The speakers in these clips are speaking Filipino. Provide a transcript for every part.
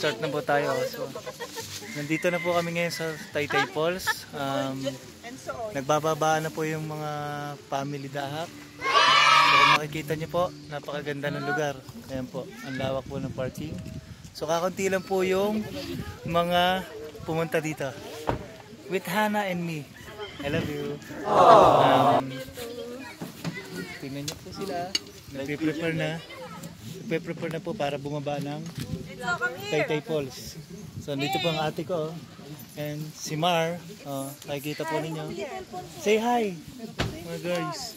Start na po tayo. So, nandito na po kami ngayon sa Taytay Falls. Nagbababa na po yung mga family dahak. So kung makikita nyo po, napakaganda ng lugar. Ayan po, ang lawak po ng parking. So kakunti lang po yung mga pumunta dito. With Hannah and me. I love you. Tingnan nyo po sila. Nagpe-prepare na po para bumaba ng Taytay Falls. So dito po ang ate ko. And si Mar. Nakikita po ninyo. Say hi mga girls.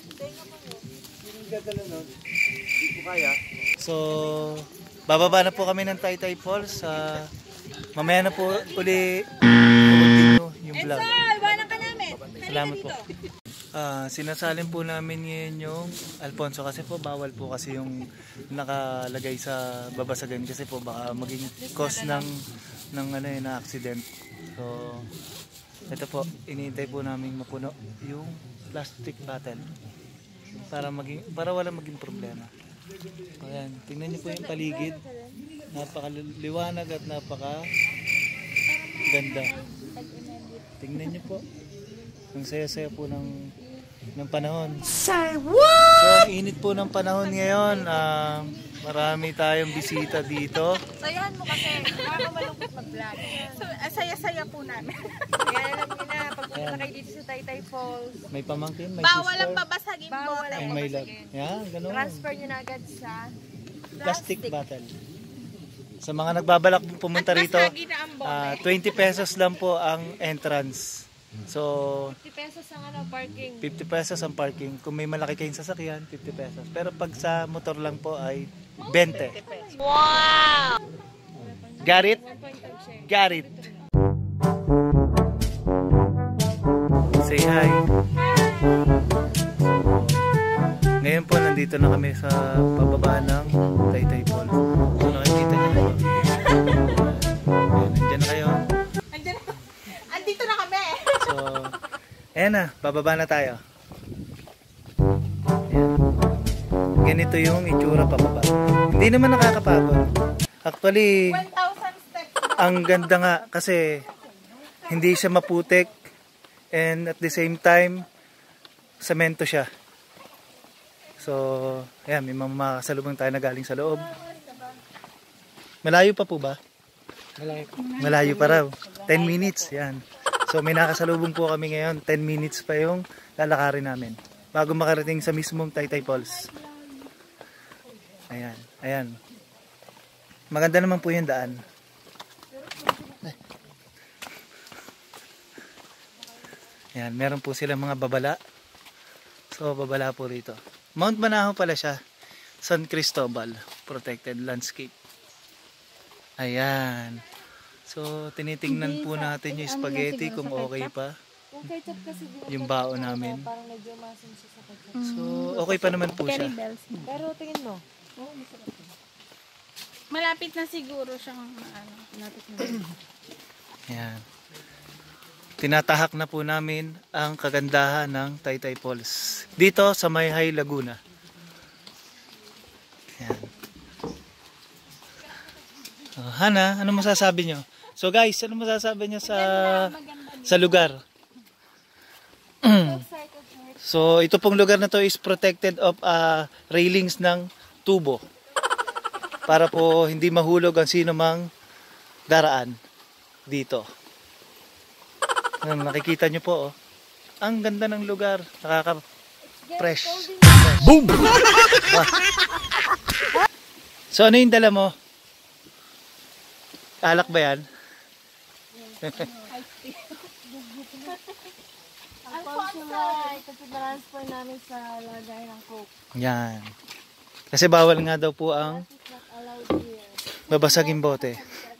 So bababa na po kami ng Taytay Falls. Mamaya na po uli continue yung vlog. Salamat po. Sinasalin po namin ngayon yung Alfonso kasi po bawal po kasi yung nakalagay sa babasagan kasi po baka maging cause ng na accident. So ito po, iniintay po namin mapuno yung plastic bottle para wala maging problema. Ayan, tingnan niyo po yung paligid. Napakaliwanag at napakaganda. Tingnan niyo po. Ang saya-saya po ng panahon. Say what? So, ang init po ng panahon ngayon. Marami tayong bisita dito. Sayahan mo kasi, baka malungkot mag-vlog. So, saya-saya po namin. Kaya alam niyo na, pag pumunta kayo dito sa Taytay Falls, may pamangkin, may bawal sister. ang babasagin bote. And may love. Yan, ganun. Transfer nyo na agad sa plastic bottle. Sa mga nagbabalak pumunta rito, 20 pesos lang po ang entrance. So, 50 pesos ang parking. 50 pesos ang parking. Kung may malaki kayong sasakyan, 50 pesos. Pero pag sa motor lang po ay 20. Wow! Got it? Got it. Say hi. Ngayon po, nandito na kami sa pababa ng Taytay Falls. So, nakikita niyo na. Nandiyan na kayo. Andito na kami. So, ayan na, bababa na tayo. Ayan. Ganito yung itsura pababa. Hindi naman nakakapagod. Actually, 1,000 steps. ang ganda nga kasi hindi siya maputik and at the same time, semento siya. So, ayan, may makasalubong tayo na galing sa loob. Malayo pa po ba? Malayo pa raw. 10 minutes, yan. So may nakasalubong po kami ngayon. 10 minutes pa yung lalakarin namin bago makarating sa mismong Taytay Falls. Ayan, ayan. Maganda naman po yung daan. Ayan, meron po silang mga babala. So babala po rito. Mount Manaho pala siya. San Cristobal Protected Landscape. Ayan. So, tinitingnan po natin yung spaghetti kung okay pa. Yung baon namin. So, okay pa naman po siya. Pero tingin mo. Malapit na siguro siyang Ayan. Tinatahak na po namin ang kagandahan ng Taytay Falls. Dito sa Majayjay Laguna. Ayan. Hana, ano masasabi nyo? So guys, ano masasabi nyo sa lugar? So ito pong lugar na to is protected of railings ng tubo. Para po hindi mahulog ang sino mang daraan dito. Nakikita nyo po, oh. Ang ganda ng lugar. Nakaka-fresh. Boom! So ano yung dala mo? Alak ba yan? Transfer namin sa lagay ng Coke. Yan. Kasi bawal nga daw po ang babasaging bote.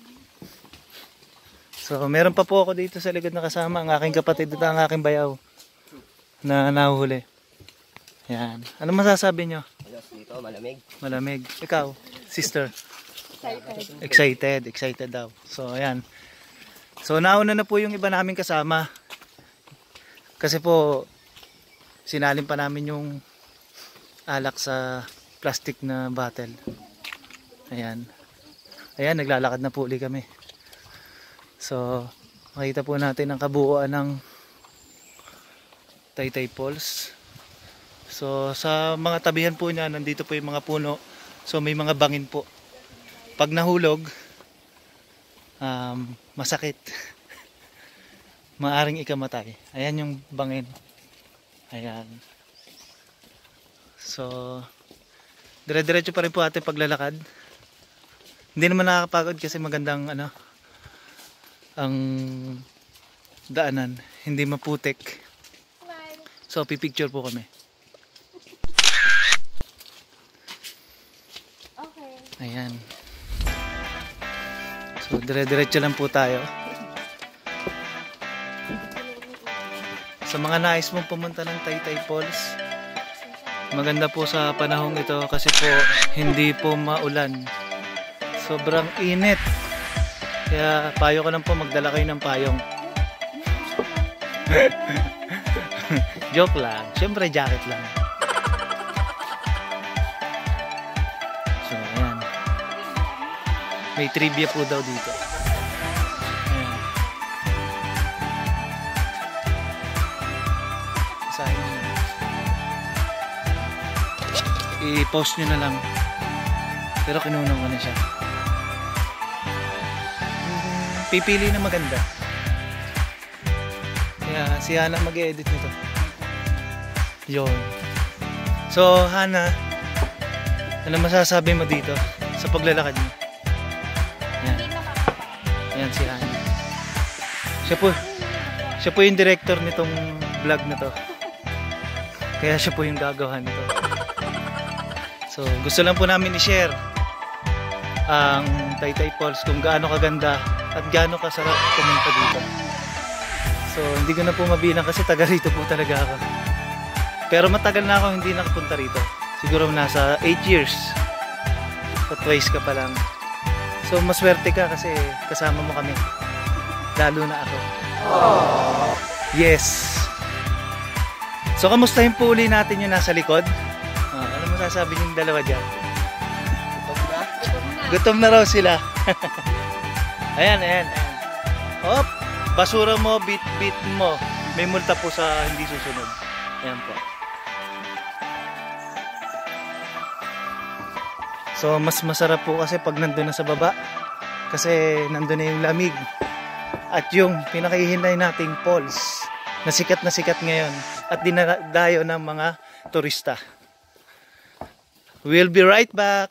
So meron pa po ako dito sa likod na kasama ang aking kapatid at ang aking bayaw na nahuhuli. Yan. Ano masasabi nyo? Dito, malamig. Malamig. Ikaw, sister? Excited daw. So ayan. So nauna na po yung iba naming kasama. Kasi po sinalin pa namin yung alak sa plastic na bottle. Ayan. Ayan, naglalakad na po ulit kami. So, makita po natin ang kabuuan ng Taytay Falls. So, sa mga tabihan po niya, nandito po yung mga puno. So, may mga bangin po. Pag nahulog, masakit. Maaring ikamatay. Ayan yung bangin. Ayan. So, dire-diretso pa rin po ating paglalakad. Hindi naman nakakapagod kasi magandang ang daanan. Hindi maputik. So, pipicture po kami. Okay. Ayan. So, dire-diretso lang po tayo. Sa mga nais mong pumunta ng Taytay Falls, maganda po sa panahong ito kasi po hindi po maulan. Sobrang init. Kaya payo ko lang po magdala kayo ng payong. Joke lang. Siyempre jacket lang. So ayan. May trivia po daw dito. Ayan. Basahin nyo na. I-post nyo na lang. Pero kinunan ko na siya. Pipili na maganda. Kaya si Hana mag-edit nito. Yun. So Hana, ano masasabi mo dito sa paglalakad mo? Yan. Yan si Hana. Siya po yung director nitong vlog na to. Kaya siya po yung gagawa nito. So gusto lang po namin i-share ang Taytay Falls, kung gaano kaganda at gaano kasarap pumunta dito. So hindi ko na po mabilang kasi taga rito po talaga ako. Pero matagal na ako hindi nakapunta rito. Siguro nasa 8 years. So twice ka pa lang. So maswerte ka kasi kasama mo kami. Lalo na ako. Aww. Yes. So kamustahin po uli natin yung nasa likod. Ano masasabi yung dalawa dyan? Gutom na raw sila. Ayan. Hop, basura mo, bit mo. May multa po sa hindi susunod. Ayan po. So mas masarap po kasi pag nandun na sa baba. Kasi nandun na yung lamig. At yung pinakahihinay nating falls na sikat ngayon. At dinadayo ng mga turista. We'll be right back.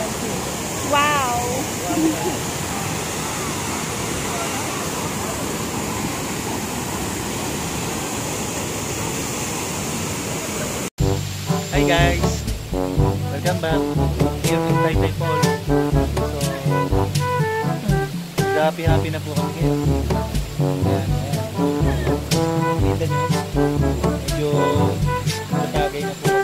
Wow! Hi guys! Welcome back here in Taytay Falls. So, happy na po kami ngayon. Ayan, ayan. Kita nyo, medyo natagay na po